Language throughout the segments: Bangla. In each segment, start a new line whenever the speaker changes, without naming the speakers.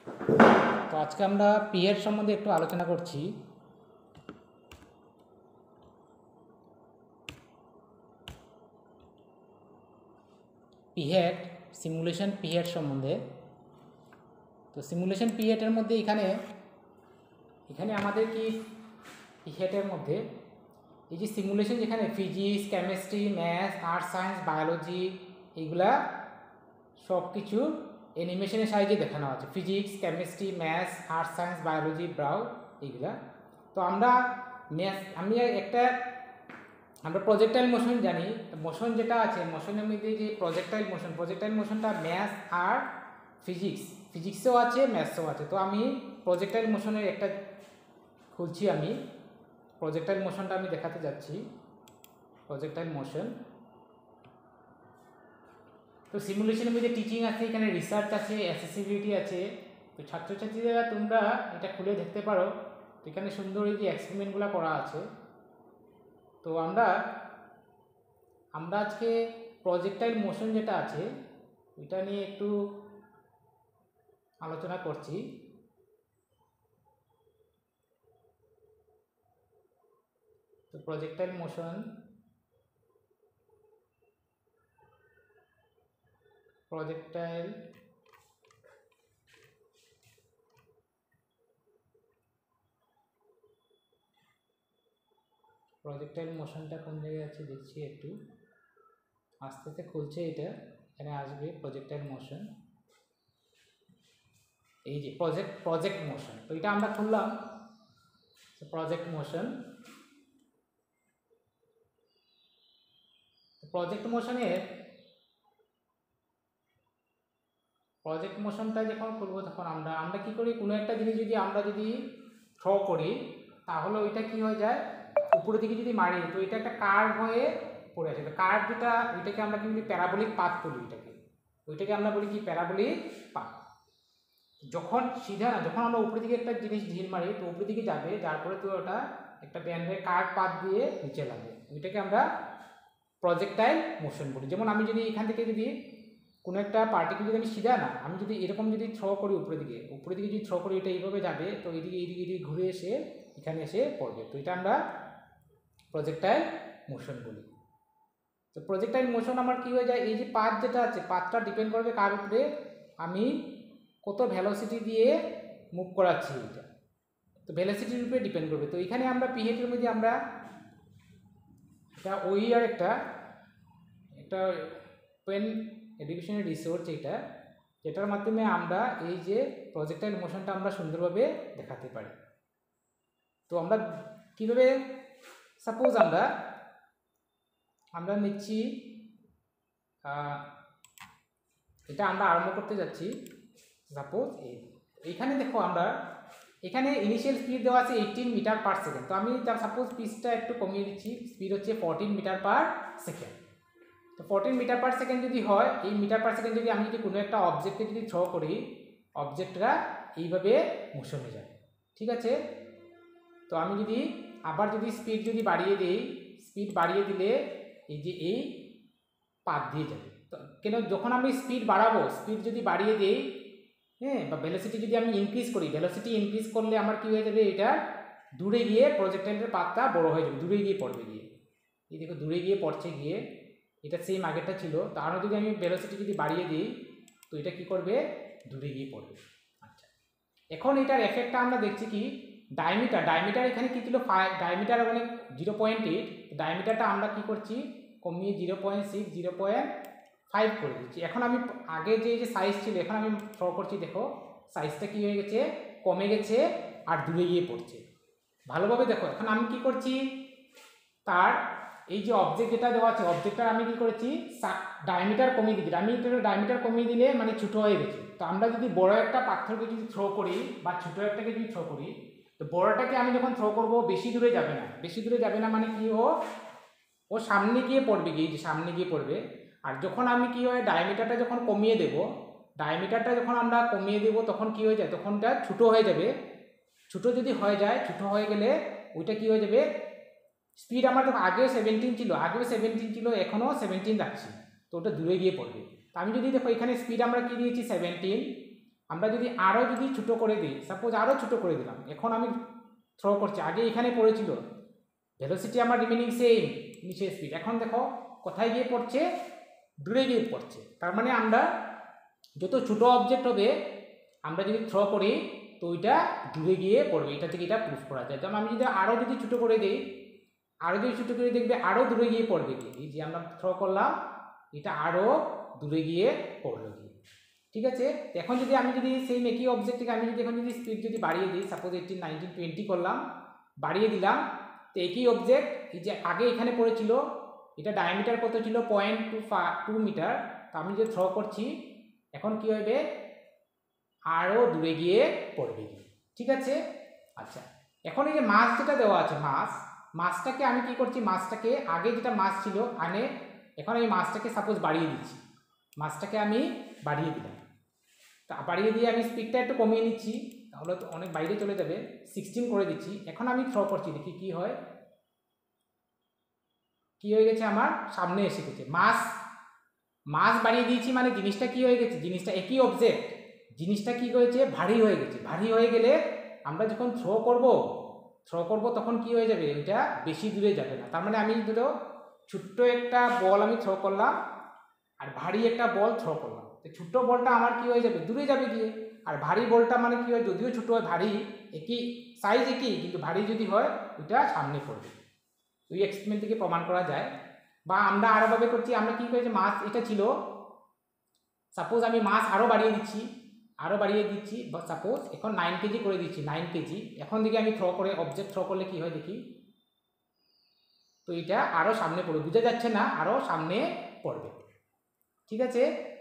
তো আজকে আমরা PhET সম্বন্ধে একটু আলোচনা করছি। PhET সিমুলেশন PhET সম্বন্ধে। তো সিমুলেশন PhET এর মধ্যে এখানে আমাদের কি PhET এর মধ্যে এই যে সিমুলেশন, যেখানে physics, chemistry, maths, arts, science, biology, এইগুলা সব কিছু অ্যানিমেশনের সাহায্যে দেখানো আছে। Physics, chemistry, maths, arts, science, biology, এইগুলা। তো আমরা প্রজেক্টাইল মোশন জানি। মোশন যেটা আছে, মোশনের মধ্যে যে প্রজেক্টাইল মোশনটা ম্যাথস আর ফিজিক্সেও আছে, ম্যাথসেও আছে। তো আমি প্রজেক্টাইল মোশনের একটা খুলছি, আমি প্রজেক্টাইল মোশনটা আমি দেখাতে যাচ্ছি। Projectile motion. তো সিমুলেশনের মধ্যে টিচিং আছে, এখানে রিসার্চ আছে, অ্যাসেসিবিলিটি আছে। তো ছাত্রছাত্রীরা তোমরা এটা খুলে দেখতে পারো। তো এখানে সুন্দর এই যে এক্সপেরিমেন্টগুলো করা আছে। তো আমরা আজকে প্রজেক্টাইল মোশন যেটা আছে ওইটা নিয়ে একটু আলোচনা করছি। তো প্রজেক্টাইল মোশন মোশনটা কোন জায়গায় আছে দেখছি, একটু আস্তে আস্তে খুলছে। এটা এখানে আসবে প্রজেক্টাইল মোশন, এই যে প্রজেক্ট মোশন। তো এটা আমরা খুললাম প্রজেক্ট মোশনটা যখন খুলবো তখন আমরা কি করি, কোনো একটা জিনিস যদি থ্রো করি তাহলে ওইটা কি হয়ে যায়, উপরের দিকে যদি মারি তো এটা একটা কার্ভ হয়ে পড়ে আসে। কার্ভ যেটা, ওইটাকে আমরা কি বলি, প্যারাবোলিক পাথ বলি। ওইটাকে আমরা বলি কি, প্যারাবোলিক পাথ। যখন সিধা না, যখন আমরা উপরের দিকে একটা জিনিস ঢিল মারি তো উপরের দিকে যাবে, তারপরে তো ওটা একটা ব্যান্ডের কার্ভ পাথ দিয়ে নিচে লাগবে। ওইটাকে আমরা প্রজেক্টাইল মোশন বলি। যেমন আমি যদি এখান থেকে কোনো একটা পার্টিকেল যদি আমি সিধা না, আমি যদি এরকম থ্রো করি উপরের দিকে যদি থ্রো করি, এটা এইভাবে যাবে, তো এইদিকে ঘুরে এসে এখানে এসে পড়বে। তো এটা আমরা প্রজেক্টাইল মোশন বলি। তো প্রজেক্টাইল মোশন আমার কি হয়ে যায়, এই যে পাথ যেটা আছে, পাথটা ডিপেন্ড করবে কার উপরে, আমি কত ভেলোসিটি দিয়ে মুভ করাচ্ছি এটা। তো ভেলোসিটির উপরে ডিপেন্ড করবে। তো এখানে আমরা PhET এর মধ্যে আমরা এটা আর একটা ওপেন এডুকেশনাল রিসোর্স, যেটার মাধ্যমে আমরা এই যে প্রজেক্টাইল মোশনটা আমরা সুন্দরভাবে দেখাতে পারি। তো আমরা কীভাবে, সাপোজ আমরা নিচ্ছি, এটা আমরা আরম্ভ করতে যাচ্ছি। সাপোজ এইখানে দেখো, এখানে ইনিশিয়াল স্পিড দেওয়া আছে 18 মিটার পার সেকেন্ড। তো আমি সাপোজ স্পিডটা একটু কমিয়ে দিচ্ছি, স্পিড হচ্ছে 14 মিটার পার সেকেন্ড। তো 14 মিটার পার সেকেন্ড যদি হয়, এই মিটার পার সেকেন্ড যদি আমি কোনো একটা অবজেক্টকে থ্রো করি, অবজেক্টটা এইভাবে মোশন হয়ে যায়। ঠিক আছে। তো আমি আবার স্পিড বাড়িয়ে দিই, স্পিড বাড়িয়ে দিলে এই যে এই পাথ দিয়ে যাবে। তো কেন, যখন আমি স্পিড বাড়াবো, স্পিড যদি বাড়িয়ে দিই, হ্যাঁ, বা ভেলোসিটি যদি আমি ইনক্রিজ করি, ভেলোসিটি ইনক্রিজ করলে আমার কি হয়ে যাবে, এটা দূরে গিয়ে প্রজেক্টাইলের পাথটা বড় হয়ে যাবে, দূরে গিয়ে পড়বে গিয়ে। এই দেখো দূরে গিয়ে পড়ছে গিয়ে, এটা সেম আগেরটা ছিল। তারও যদি আমি ভেলোসিটি বাড়িয়ে দিই তো এটা কি করবে, দূরে গিয়ে পড়বে। আচ্ছা, এখন এটার এফেক্টটা আমরা দেখছি কি, ডায়ামিটার এখানে কি ছিল, ডায়ামিটার মানে 0.8। ডায়ামিটারটা আমরা কি করছি, কমিয়ে 0.6, 0.5 করে দিচ্ছি। এখন আমি আগে যে সাইজ ছিল, এখন আমি থ্রো করছি, দেখো সাইজটা কি হয়ে গেছে, কমে গেছে আর দূরে গিয়ে পড়ছে। ভালোভাবে দেখো, এখন আমি কি করছি, তার এই যে অবজেক্ট যেটা দেওয়া আছে, অবজেক্টটার আমি কি করেছি, ডায়ামিটার কমিয়ে দিচ্ছি। ডায়ামিটার কমিয়ে দিলে মানে ছোটো হয়ে গেছে। তো আমরা যদি বড় একটা পাথরকে থ্রো করি বা ছোটো একটাকে থ্রো করি, তো বড়টাকে আমি যখন থ্রো করবো বেশি দূরে যাবে না, মানে কি, ও সামনে গিয়ে পড়বে, সামনে গিয়ে পড়বে। আর যখন আমি কি হয়, ডায়ামিটারটা যখন কমিয়ে দেব, তখন কি হয়ে যায়, তখন এটা ছোটো হয়ে যাবে। ছোটো যদি হয়ে যায়, ছোটো হয়ে গেলে ওইটা কি হয়ে যাবে, স্পিড আমার তো আগেও 17 ছিল, এখনও 17 রাখছি, তো ওটা দূরে গিয়ে পড়বে। তো আমি যদি দেখো এখানে স্পিড আমরা কি দিয়েছি 17, আমরা যদি আরও যদি ছোটো করে দিই, সাপোজ আরও ছোটো করে দিলাম, এখন আমি থ্রো করছি, আগে এখানে পড়েছিল, ভেলোসিটি আমার রিমেনিং সেম, ইনিশিয়াল স্পিড, এখন দেখো কোথায় গিয়ে পড়ছে, দূরে গিয়ে পড়ছে। তার মানে আমরা যত ছোটো অবজেক্ট হবে আমরা যদি থ্রো করি তো ওইটা দূরে গিয়ে পড়বে, এটা থেকে এটা প্রুফ করা যায়। যেমন আমি যদি আরও যদি ছোটো করে দিই, আরও যদি ছোটো করে দেখবে আরও দূরে গিয়ে পড়বে কি, এই যে আমরা থ্রো করলাম এটা আরও দূরে গিয়ে পড়বে কি, ঠিক আছে। এখন যদি আমি যদি সেই একই অবজেক্ট থেকে আমি যদি এখন যদি স্পিড যদি বাড়িয়ে দিই, সাপোজ 18, 19, 20 করলাম, বাড়িয়ে দিলাম, তো একই অবজেক্ট এই যে আগে এখানে পড়েছিল, এটা ডায়ামিটার কত ছিল 0.2 মিটার, তো আমি যে থ্রো করছি এখন কি হবে, আরও দূরে গিয়ে পড়বে কি, ঠিক আছে। আচ্ছা, এখন এই যে মাস যেটা দেওয়া আছে, মাসটাকে আমি কি করছি, মাসটাকে আগে যেটা মাস ছিল আনে, এখন আমি মাসটাকে সাপোজ বাড়িয়ে দিচ্ছি, মাসটাকে আমি বাড়িয়ে দিলাম, তা বাড়িয়ে দিয়ে আমি স্পিডটা একটু কমিয়ে নিচ্ছি, তাহলে তো অনেক বাইরে চলে যাবে, 16 করে দিচ্ছি। এখন আমি থ্রো করছি, দেখি কি হয়, কি হয়ে গেছে, আমার সামনে এসে গেছে। মাস বাড়িয়ে দিয়েছি মানে জিনিসটা কি হয়ে গেছে, জিনিসটা একই অবজেক্ট, জিনিসটা কি হয়েছে, ভারী হয়ে গেছে। ভারী হয়ে গেলে আমরা যখন থ্রো করব তখন কি হয়ে যাবে, এটা বেশি দূরে যাবে না। তার মানে আমি ধরো ছোট্ট একটা বল আমি থ্রো করলাম আর ভারী একটা বল থ্রো করলাম, তো ছোট্ট বলটা আমার কি হয়ে যাবে, দূরে যাবে গিয়ে, আর ভারী বলটা মানে কি হয়, যদিও ছোট হয় ভারী, একই সাইজ একই, কিন্তু ভারী যদি হয় ওইটা সামনে পড়বে। ওই এক্সপেরিমেন্ট থেকে প্রমাণ করা যায়। বা আমরা আরোভাবে করছি, আমরা কি করেছি, মাস এটা ছিল, সাপোজ আমি মাস আরও বাড়িয়ে দিচ্ছি, সাপোজ এখন 9 কেজি করে দিচ্ছি, 9 কেজি। এখন দিকে আমি থ্রো করে অবজেক্ট থ্রো করলে কি হয় দেখি, তো এটা আরও সামনে পড়বে, বোঝা যাচ্ছে না, আরও সামনে পড়বে, ঠিক আছে।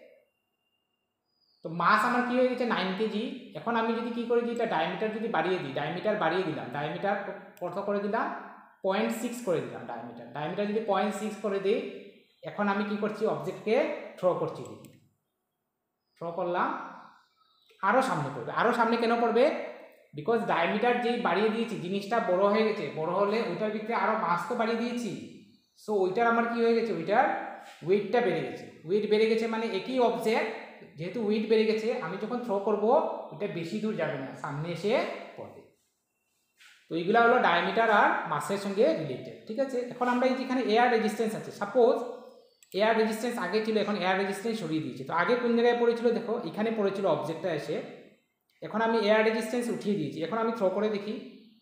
তো মাস আমার কি হয়ে গেছে 9 কেজি। এখন আমি যদি কি করে দিই, এটা ডায়ামিটার যদি বাড়িয়ে দিই, ডায়ামিটার কত করে দিলাম, 0.6 করে দিলাম ডায়ামিটার যদি 0.6 করে দিই, এখন আমি কি করছি, অবজেক্টকে থ্রো করছি, থ্রো করলাম, আরও সামনে পড়বে। আরও সামনে কেন পড়বে, বিকজ ডায়ামিটার যেই বাড়িয়ে দিয়েছি, জিনিসটা বড় হয়ে গেছে, বড় হলে ওইটার ভিতরে আরও মাস তো বাড়িয়ে দিয়েছি, সো ওইটার আমার কি হয়ে গেছে, ওইটার ওয়েটটা বেড়ে গেছে। ওয়েট বেড়ে গেছে মানে একই অবজেক্ট, যেহেতু ওয়েট বেড়ে গেছে, আমি যখন থ্রো করব ওইটা বেশি দূর যাবে না, সামনে এসে পড়বে। তো এইগুলো হলো ডায়ামিটার আর মাসের সঙ্গে রিলেটেড, ঠিক আছে। এখন আমরা এই যেখানে এয়ার রেজিস্ট্যান্স আছে, সাপোজ এয়ার রেজিস্ট্যান্স আগে ছিল, এখন এয়ার রেজিস্ট্যান্স সরিয়ে দিয়েছে। তো আগে কোন জায়গায় পড়েছিল, দেখো এখানে পড়েছিল অবজেক্টটা এসে, এখন আমি এয়ার রেজিস্ট্যান্স উঠিয়ে দিয়েছি। এখন আমি থ্রো করে দেখি,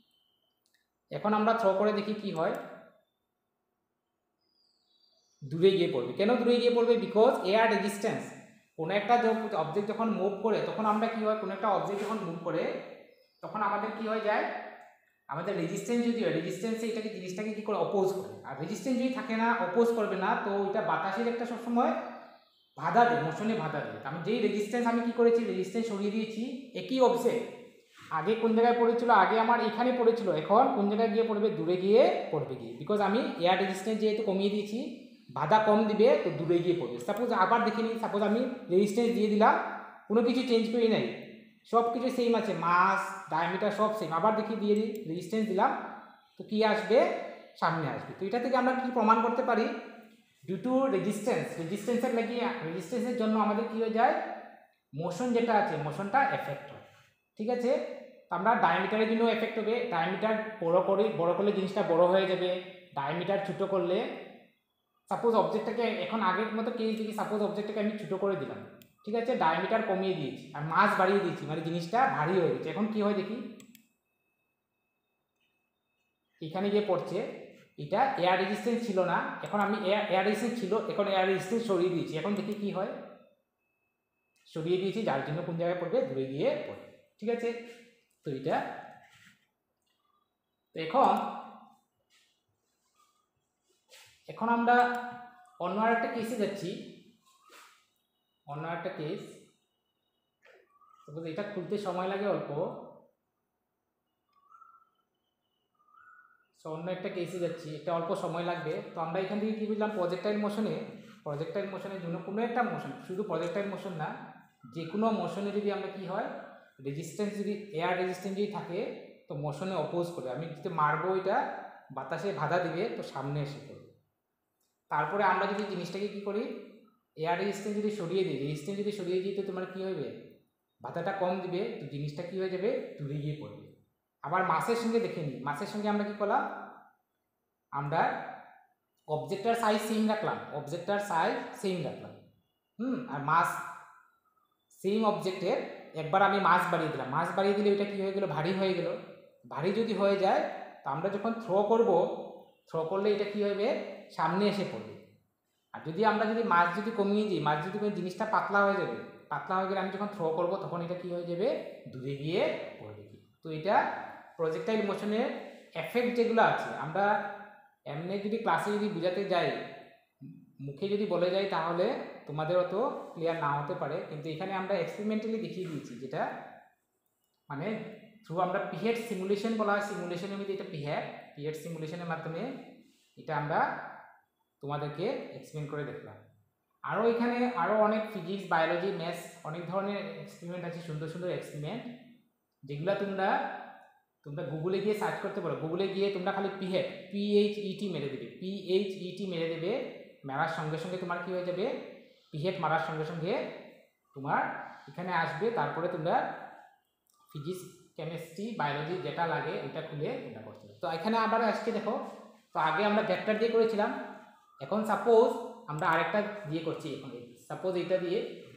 কি হয়, দূরে গিয়ে পড়বে। কেন দূরে গিয়ে পড়বে, বিকজ এয়ার রেজিস্ট্যান্স, কোনো একটা অবজেক্ট যখন মুভ করে, তখন আমরা কি হয়, কোনো একটা অবজেক্ট যখন মুভ করে তখন আমাদের কি হয়ে যায়, আমাদের রেজিস্ট্যান্স যদি হয়, রেজিস্ট্যান্সে এটাকে জিনিসটাকে কি করে অপোজ করে, আর রেজিস্ট্যান্স যদি থাকে না, অপোজ করবে না, তো এটা বাতাসের একটা সবসময় বাধা দেয়, মোশনে বাধা দেয়। আমি যেই রেজিস্ট্যান্স আমি কি করেছি, রেজিস্ট্যান্স সরিয়ে দিয়েছি, একই অবজেক্ট আগে কোন জায়গায় পড়েছিল, আগে আমার এখানে পড়েছিল, এখন কোন জায়গায় গিয়ে পড়বে, দূরে গিয়ে পড়বে গিয়ে, বিকজ আমি এয়ার রেজিস্ট্যান্স যেহেতু কমিয়ে দিয়েছি, বাধা কম দিবে, তো দূরে গিয়ে পড়বে। সাপোজ আবার দেখে নিই, সাপোজ আমি রেজিস্ট্যান্স দিয়ে দিলাম, কোনো কিছু চেঞ্জ করি নাই, সব কিছু সেম আছে, মাস ডায়ামিটার সব সেম, আবার দেখি দিয়ে দিই, রেজিস্ট্যান্স দিলাম, তো কি আসবে, সামনে আসবে। তো এটা থেকে আমরা কি প্রমাণ করতে পারি, ডিউ টু রেজিস্ট্যান্সের জন্য আমাদের কি হয়ে যায়, মোশন যেটা আছে, মোশনটা এফেক্ট হয়, ঠিক আছে। আমরা ডায়ামিটারের জন্য এফেক্ট হবে, ডায়ামিটার বড় করলে জিনিসটা বড় হয়ে যাবে, ডায়ামিটার ছোটো করলে, সাপোজ অবজেক্টটাকে এখন আগের মতো কেস দেখি, সাপোজ অবজেক্টটাকে আমি ছোটো করে দিলাম, ঠিক আছে, ডায়ামিটার কমিয়ে দিয়েছি আর মাস বাড়িয়ে দিয়েছি, মানে জিনিসটা ভারী হয়ে গেছে। এখন কি হয় দেখি, এখানে গিয়ে পড়ছে, এটা এয়ার রেজিস্ট্যান্স ছিল না, এখন আমি এয়ার রেজিস্ট্যান্স ছিল, এখন এয়ার রেজিস্ট্যান্স সরিয়ে দিয়েছি, এখন দেখি কি হয়, সরিয়ে দিয়েছি, যার জন্য কোন জায়গায় পড়বে, দূরে গিয়ে পড়বে, ঠিক আছে। তো এটা, তো এখন আমরা অন্য আরেকটা কেসে যাচ্ছি, অন্য একটা কেস, সাপোজ এটা খুলতে সময় লাগে অল্প, সো অন্য একটা কেসে যাচ্ছি, এটা অল্প সময় লাগবে। তো আমরা এখান থেকে কী বুঝলাম, প্রজেক্টাইল মোশনের জন্য কোনো একটা মোশন, শুধু প্রজেক্টাইল মোশন না, যে কোনো মোশনে যদি আমরা কি হয়, রেজিস্ট্যান্স যদি এয়ার রেজিস্ট্যান্স যদি থাকে, তো মোশনে অপোজ করে, আমি যদি মারবো, এটা বাতাসে বাধা দিবে, তো সামনে এসে পড়বে। তারপরে আমরা যদি জিনিসটাকে কী করি, এয়ার রেজিস্ট্যান্স যদি সরিয়ে দিই, তো তোমার কী হবে, বাধাটা কম দিবে তো জিনিসটা কী হয়ে যাবে, দূরে গিয়ে পড়বে। আবার মাসের সঙ্গে দেখে নিই, মাসের সঙ্গে আমরা কী করলাম, আমরা অবজেক্টটার সাইজ সেম রাখলাম, অবজেক্টটার সাইজ সেম রাখলাম, আর মাস সেম অবজেক্টের একবার আমি মাস বাড়িয়ে দিলাম, মাস বাড়িয়ে দিলে ওইটা কী হয়ে গেল, ভারী হয়ে গেল। ভারী যদি হয়ে যায় তো আমরা যখন থ্রো করব, থ্রো করলে এটা কী হবে, সামনে এসে পড়বে। আর যদি আমরা যদি মাস যদি কমিয়ে দিই, মাস যদি জিনিসটা পাতলা হয়ে যাবে, পাতলা হয়ে গেলে আমি যখন থ্রো করব তখন এটা কী হয়ে যাবে, দূরে গিয়ে পড়বে। তো এটা প্রজেক্টাইল মোশনের এফেক্ট যেগুলো আছে, আমরা এমনি যদি ক্লাসে যদি বোঝাতে যাই, মুখে যদি বলে যাই তাহলে তোমাদের অত ক্লিয়ার না হতে পারে, কিন্তু এখানে আমরা এক্সপেরিমেন্টালি দেখিয়ে দিয়েছি, যেটা মানে থ্রু আমরা PhET সিমুলেশন বলা হয়, সিমুলেশনের মধ্যে এটা PhET সিমুলেশনের মাধ্যমে এটা আমরা তোমাদেরকে এক্সপ্লেন করে দেখলাম। আরও এখানে আরও অনেক ফিজিক্স, বায়োলজি, ম্যাথস অনেক ধরনের এক্সপেরিমেন্ট আছে, সুন্দর সুন্দর এক্সপেরিমেন্ট, যেগুলো তোমরা গুগলে গিয়ে সার্চ করতে পারো। গুগলে গিয়ে তোমরা খালি PhET মেরে দেবে, PhET মেরে দেবে, মারার সঙ্গে সঙ্গে তোমার কী হয়ে যাবে, PhET মারার সঙ্গে সঙ্গে তোমার এখানে আসবে। তারপরে তোমরা ফিজিক্স, কেমিস্ট্রি, বায়োলজি যেটা লাগে এটা খুলে তোমরা করতে পারো। তো এখানে আবার আজকে দেখো, তো আগে আমরা ভেক্টর দিয়ে করেছিলাম, এখন সাপোজ আমরা আরেকটা দিয়ে করছি, এখন সাপোজ এইটা দিয়ে।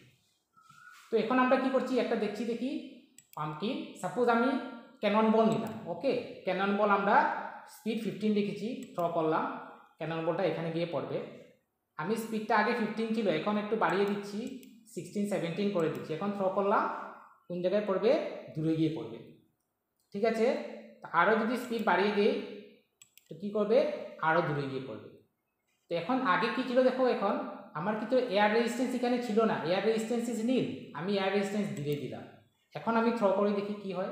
তো এখন আমরা কি করছি, একটা দেখি পাম্পকিন। সাপোজ আমি ক্যানন বল নিলাম, ওকে, ক্যানন বল আমরা স্পিড 15 রেখেছি, থ্রো করলাম, ক্যানন বলটা এখানে গিয়ে পড়বে। আমি স্পিডটা আগে 15 ছিল, এখন একটু বাড়িয়ে দিচ্ছি, 16, 17 করে দিচ্ছি। এখন থ্রো করলাম, কোন জায়গায় পড়বে, দূরে গিয়ে পড়বে। ঠিক আছে, আরও যদি স্পিড বাড়িয়ে দিই তো কী করবে, আরও দূরে গিয়ে পড়বে। তো এখন আগে কি ছিল দেখো, এখন আমার কিন্তু এয়ার রেজিস্ট্যান্স এখানে ছিল না, এয়ার রেজিস্ট্যান্স ইজ নীল, আমি এয়ার রেজিস্ট্যান্স দিয়ে দিলাম। এখন আমি থ্রো করে দেখি কি হয়,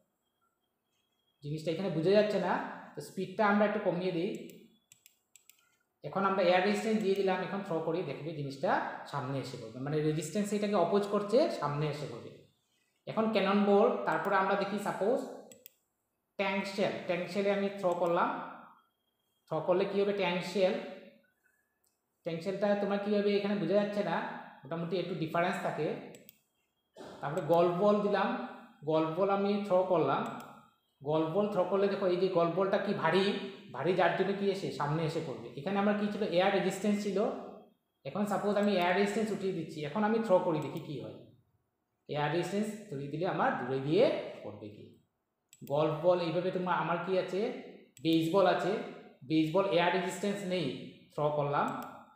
জিনিসটা এখানে বোঝা যাচ্ছে না, তো স্পিডটা আমরা একটু কমিয়ে দিই। এখন আমরা এয়ার রেজিস্ট্যান্স দিয়ে দিলাম, এখন থ্রো করি, দেখবে জিনিসটা সামনে এসে পড়বে, মানে রেজিস্ট্যান্স এটাকে অপোজ করছে, সামনে এসে পড়বে। এখন ক্যানন বল, তারপরে আমরা দেখি সাপোজ ট্যাঙ্ক শেলে আমি থ্রো করলাম, থ্রো করলে কী হবে, ট্যাঙ্ক শেলটা তোমার কী হবে এখানে বোঝা যাচ্ছে না, মোটামুটি একটু ডিফারেন্স থাকে। তারপরে গল্ফ বল দিলাম, গল্ফ বল আমি থ্রো করলাম, গল্ফ বল থ্রো করলে দেখো এই যে গল্ফ বলটা কি ভারী যার জন্য কি সামনে এসে পড়বে। এখানে আমার কি ছিল, এয়ার রেজিস্ট্যান্স ছিল, এখন সাপোজ আমি এয়ার রেজিস্ট্যান্স উঠিয়ে দিচ্ছি, এখন আমি থ্রো করি দেখি কি হয়, এয়ার রেজিস্ট্যান্স উঠিয়ে দিলে আমার দূরে গিয়ে পড়বে কি। গল্ফ বল এইভাবে তোমার আমার কি আছে, বেসবল আছে, বেসবল এয়ার রেজিস্ট্যান্স নেই, থ্রো করলাম,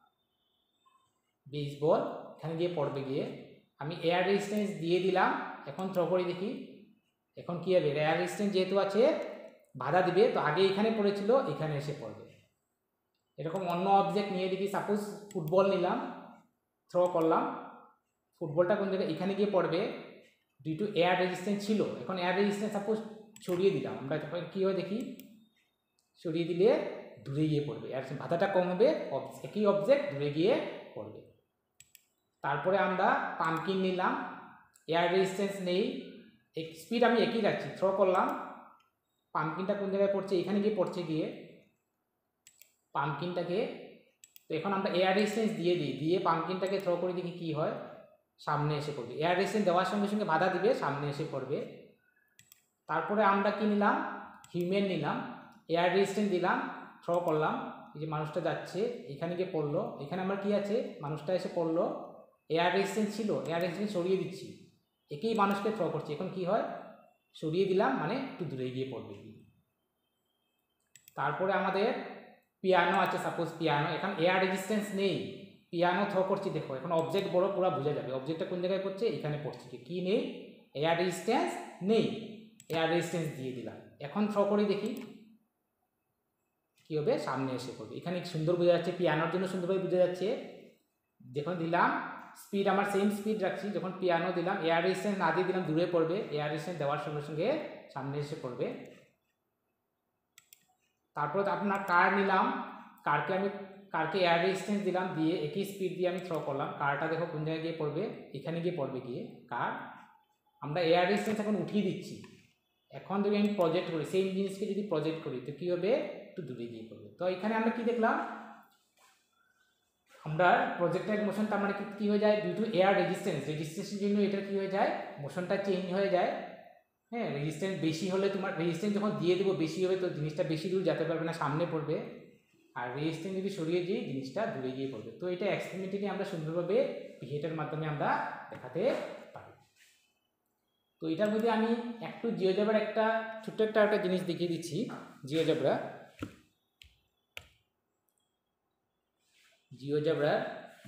বেসবল এখানে গিয়ে পড়বে গিয়ে, আমি এয়ার রেজিস্ট্যান্স দিয়ে দিলাম, এখন থ্রো করি দেখি, এখন কী হবে, এয়ার রেজিস্ট্যান্স যেহেতু আছে বাধা দিবে, তো আগে এখানে পড়েছিল এখানে এসে পড়বে। এরকম অন্য অবজেক্ট নিয়ে দেখি, সাপোজ ফুটবল নিলাম, থ্রো করলাম, ফুটবলটা কোন জায়গায় এখানে গিয়ে পড়বে, ডিউ টু এয়ার রেজিস্ট্যান্স ছিল, এখন এয়ার রেজিস্ট্যান্স সাপোজ সরিয়ে দিলাম আমরা, কী হয় দেখি, সরিয়ে দিলে দূরে গিয়ে পড়বে, আর বাধাটা কম হবে, একই অবজেক্ট দূরে গিয়ে পড়বে। তারপরে আমরা পাম্পকিন নিলাম, এয়ার রেজিস্ট্যান্স নেই, স্পিড আমি একই রাখছি, থ্রো করলাম, পাম্পকিনটা কোন জায়গায় পড়ছে, এখানে গিয়ে পড়ছে গিয়ে পাম্পকিনটাকে, তো এখন আমরা এয়ার রেজিস্ট্যান্স দিয়ে দিই, দিয়ে পাম্পকিনটাকে থ্রো করে দেখি কী হয়, সামনে এসে পড়বে, এয়ার রেজিস্ট্যান্স দেওয়ার সঙ্গে সঙ্গে বাধা দিবে, সামনে এসে পড়বে। তারপরে আমরা কি নিলাম, হিউম্যান নিলাম, এয়ার রেজিস্ট্যান্স দিলাম, থ্রো করলাম, এই যে মানুষটা যাচ্ছে এখানে গিয়ে পড়লো, এখানে আমার কি আছে, মানুষটা এসে পড়লো, এয়ার রেজিস্ট্যান্স ছিল, এয়ার রেজিস্ট্যান্স সরিয়ে দিচ্ছি, একই মানুষকে থ্রো করছি, এখন কি হয়, সরিয়ে দিলাম, মানে একটু দূরে গিয়ে পড়বে কি। তারপরে আমাদের পিয়ানো আছে, সাপোজ পিয়ানো, এখন এয়ার রেজিস্ট্যান্স নেই, পিয়ানো থ্রো করছি, দেখো এখন অবজেক্ট বড় পুরো বোঝা যাবে, অবজেক্টটা কোন জায়গায় পড়ছে, এখানে পড়ছে কি নেই, এয়ার রেজিস্ট্যান্স নেই, এয়ার রেজিস্ট্যান্স দিয়ে দিলাম, এখন থ্রো করে দেখি কী হবে, সামনে এসে পড়বে, এখানে সুন্দর বোঝা যাচ্ছে, পিয়ানোর জন্য সুন্দরভাবে বোঝা যাচ্ছে। যখন দিলাম স্পিড আমার সেম স্পিড রাখছি, যখন পিয়ানো দিলাম, এয়ার রেজিস্ট্যান্স না দিয়ে দিলাম, দূরে পড়বে, এয়ার রেজিস্ট্যান্স দেওয়ার সঙ্গে সঙ্গে সামনে এসে পড়বে। তারপর আপনার কার নিলাম, কারকে এয়ার রেজিস্ট্যান্স দিলাম, দিয়ে একই স্পিড দিয়ে আমি থ্রো করলাম, কারটা দেখো কোন জায়গায় গিয়ে পড়বে, এখানে গিয়ে পড়বে গিয়ে কার, আমরা এয়ার রেজিস্ট্যান্স এখন উঠিয়ে দিচ্ছি, এখন যদি আমি প্রজেক্ট করি, সেম জিনিসকে যদি প্রজেক্ট করি তো কী হবে, একটু দূরে গিয়ে পড়বে। তো এখানে আমরা কি দেখলাম, আমরা প্রজেক্টাইল মোশন তার মানে কি হয়ে যায়, ডিউ টু এয়ার রেজিস্ট্যান্সের জন্য এটা কি হয়ে যায়, মোশনটা চেঞ্জ হয়ে যায়। হ্যাঁ, রেজিস্ট্যান্স বেশি হলে তোমার রেজিস্ট্যান্স যখন দিয়ে দেবো বেশি হবে, তো জিনিসটা বেশি দূর যেতে পারবে না, সামনে পড়বে। আর রেজিস্ট্যান্স যদি সরিয়ে দিই জিনিসটা দূরে গিয়ে পড়বে। তো এটা এক্সপেরিমেন্টালি আমরা সুন্দরভাবে PhET মাধ্যমে আমরা দেখাতে পারি। তো এটার মধ্যে আমি একটু জিওজেব্রার একটা ছোট্ট একটা জিনিস দেখিয়ে দিচ্ছি। জিওজেব্রার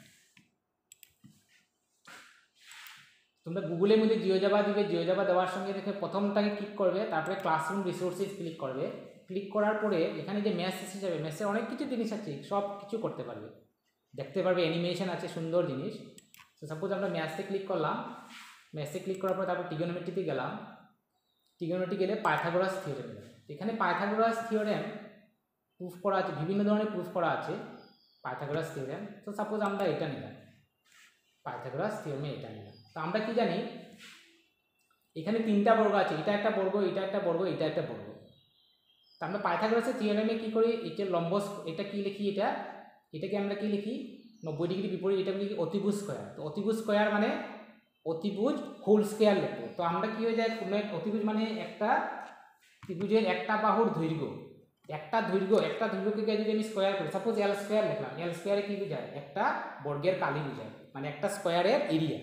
তোমরা গুগলের মধ্যে জিওজেব্রা দিবে, জিওজেব্রা দেওয়ার সঙ্গে দেখে প্রথমটাকে ক্লিক করবে, তারপরে ক্লাসরুম রিসোর্সেস ক্লিক করবে। ক্লিক করার পরে এখানে যে ম্যাথ এসে যাবে, ম্যাথের অনেক কিছু জিনিস আছে, সব কিছু করতে পারবে, দেখতে পারবে, অ্যানিমেশন আছে, সুন্দর জিনিস। তো সাপোজ আমরা ম্যাথসে ক্লিক করলাম, ম্যাথসে ক্লিক করার পর তারপর ট্রিগোনোমেট্রিতে গেলাম, ট্রিগোনোমেট্রি গেলে পাইথাগোরাস থিওরেম। এখানে পাইথাগোরাস থিওরেম প্রুফ করা আছে, বিভিন্ন ধরনের প্রুফ করা আছে পাইথাগোরাস থিওরেম। তো সাপোজ আমরা এটা নিলাম, পাইথাগোরাস থিওরেমে এটা নিলাম। তো আমরা কি জানি, এখানে তিনটা বর্গ আছে, এটা একটা বর্গ, এটা একটা বর্গ, এটা একটা বর্গ। তো আমরা পাইথাগোরাসের থিওরেমে কি করি, এটা লম্ব, এটা কি লিখি, এটাকে আমরা কি লিখি 90 ডিগ্রি বিপরীত, এটা লিখি অতিভুজ স্কয়ার। তো অতিভুজ স্কয়ার মানে অতিভুজ হোল স্কয়ার লিখবো। তো আমরা কি হয়ে যায়, কোনো অতিভুজ মানে একটা ত্রিভুজের একটা বাহুর দৈর্ঘ্য, একটা দৈর্ঘ্যকে যদি আমি স্কয়ার করি, সাপোজ এল স্কয়ার লিখলাম, এল স্কয়ারে কি বোঝায়, একটা বর্গের কালি বোঝায়, মানে একটা স্কয়ারের এরিয়া।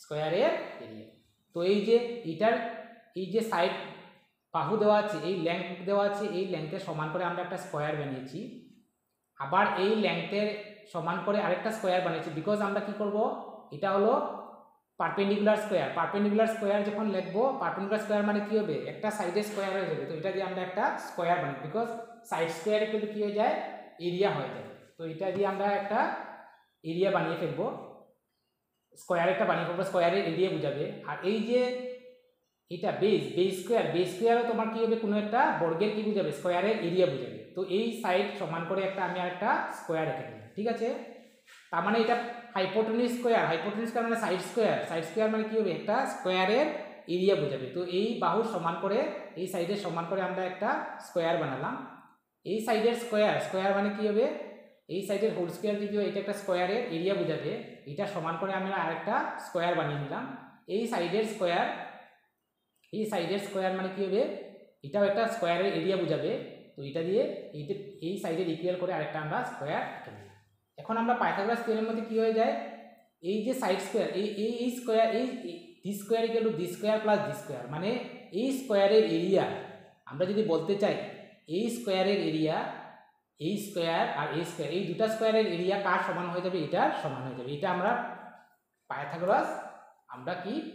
তো এই যে এটার এই যে সাইড বাহু দেওয়া আছে, এই লেংথ দেওয়া আছে, এই লেংথের সমান করে আমরা একটা স্কয়ার বানিয়েছি। আবার এই লেংথের সমান করে আরেকটা স্কয়ার বানিয়েছি, বিকজ আমরা কি করব, এটা হলো পারপেন্ডিকুলার স্কয়ার যখন লিখবো, পারপেন্ডিকুলার স্কয়ার মানে কি হবে, একটা সাইডের স্কয়ার হয়ে যাবে। তো এটা দিয়ে আমরা একটা স্কয়ার বানাই, বিকজ সাইড স্কয়ারে কিন্তু কি হয়ে যায়, এরিয়া হয়ে যায়। তো এটা দিয়ে আমরা একটা এরিয়া বানিয়ে ফেলবো, স্কয়ারটা বানিয়ে ফেলবো, স্কয়ারের এরিয়া বোঝাবে। আর এই যে এটা বেস স্কয়ারও তোমার কি হবে, কোনো একটা বর্গের কি বোঝাবে, স্কয়ারের এরিয়া বোঝাবে। তো এই সাইড সমান করে একটা আমি আরেকটা স্কয়ার রেখে দিলাম, ঠিক আছে। তার মানে এটা হাইপোটেনিউজ স্কয়ার মানে সাইড স্কয়ার মানে কি হবে, একটা স্কয়ারের এরিয়া বোঝাবে। তো এই বাহুর সমান করে, এই সাইডের সমান করে আমরা একটা স্কয়ার বানালাম। এই সাইডের স্কয়ার মানে কি হবে, এই সাইডের হোল স্কয়ার যদি হয়, এটা একটা স্কয়ারের এরিয়া বোঝাবে, এটা সমান করে আমরা আরেকটা স্কয়ার বানিয়ে নিলাম। এই সাইডের স্কয়ার মানে কি হবে, এটাও একটা স্কয়ারের এরিয়া বোঝাবে। তো এটা দিয়ে এই সাইডের ইকুয়াল করে আরেকটা আমরা স্কয়ার এঁকে নিলাম। এখন আমরা পাইথাগোরাস থিওরেমের মধ্যে কি হয়ে যায়, এই যে সাইড স্কয়ার, এই স্কয়ার, এই D square equal to D square plus D square, মানে এই স্কয়ারের এরিয়া, আমরা যদি বলতে চাই এই স্কয়ারের এরিয়া, এই স্কয়ার আর এই স্কয়ার, এই দুটা স্কয়ারের এরিয়া কার সমান হয়ে যাবে, এটার সমান হয়ে যাবে। এটা আমরা পাইথাগোরাস আমরা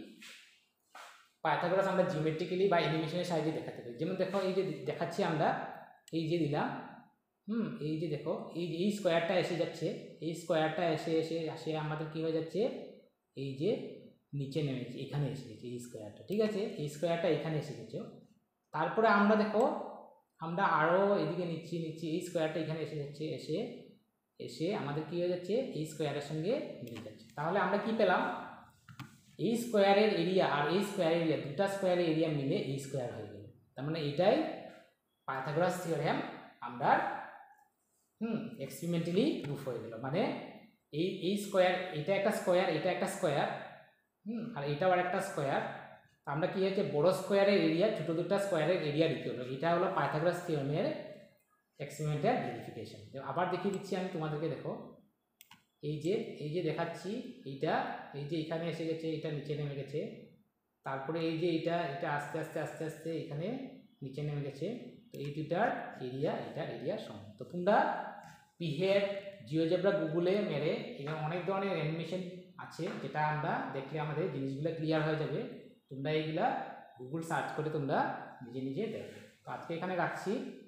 জিওমেট্রিক্যালি বা অ্যানিমেশনের সাহায্যে দেখাতে পারি। যেমন দেখো, এই যে দেখাচ্ছি আমরা, এই যে দিলাম, এই যে দেখো, এই স্কয়ারটা এসে যাচ্ছে, এই স্কয়ারটা এসে আমাদের কি হয়ে যাচ্ছে, এই যে নিচে নেমেছে, এখানে এসে গেছে এই স্কয়ারটা, ঠিক আছে, এই স্কয়ারটা এখানে এসে গেছে। তারপরে আমরা দেখো, আমরা আরও এদিকে নিচ্ছি, এই স্কয়ারটা এখানে এসে যাচ্ছে, এসে আমাদের কি হয়ে যাচ্ছে, এই স্কয়ারের সঙ্গে মিলে যাচ্ছে। তাহলে আমরা কি পেলাম, এই স্কয়ারের এরিয়া আর এই স্কয়ারের এরিয়া, দুটা স্কয়ারের এরিয়া মিলে এই স্কয়ার হয়ে গেল। তার মানে এটাই পাইথাগোরাস থিওরেম আমরা এক্সপেরিমেন্টালি প্রুফ হয়ে গেল। মানে এই স্কয়ার, এটা একটা স্কয়ার, এটা একটা স্কয়ার, আর এটাও আর একটা স্কয়ার। আমরা কি হচ্ছে, বড় স্কয়ারের এরিয়া ছোট দুটা স্কয়ারের এরিয়া দিতে হবে। এটা হলো পাইথাগোরাস থিওরেমের এক্সপেরিমেন্টাল ভেরিফিকেশন। আবার দেখিয়ে দিচ্ছি আমি তোমাদেরকে, দেখো, এই যে দেখাচ্ছি, এইটা এই যে এখানে এসে গেছে, এটা নিচে নেমে গেছে। তারপরে এই যে এটা আস্তে আস্তে এখানে নিচে নেমে গেছে। তো এই দুটার এরিয়া, এটার এরিয়া সমান। তো তোমরা PhET, জিওজেব্রা গুগলে মেরে, এখানে অনেক ধরনের অ্যানিমেশন আছে, যেটা আমরা দেখলে আমাদের জিনিসগুলো ক্লিয়ার হয়ে যাবে। তোমরা এইগুলা গুগল সার্চ করে তোমরা নিজে দেখো। তো আজকে এখানে রাখছি।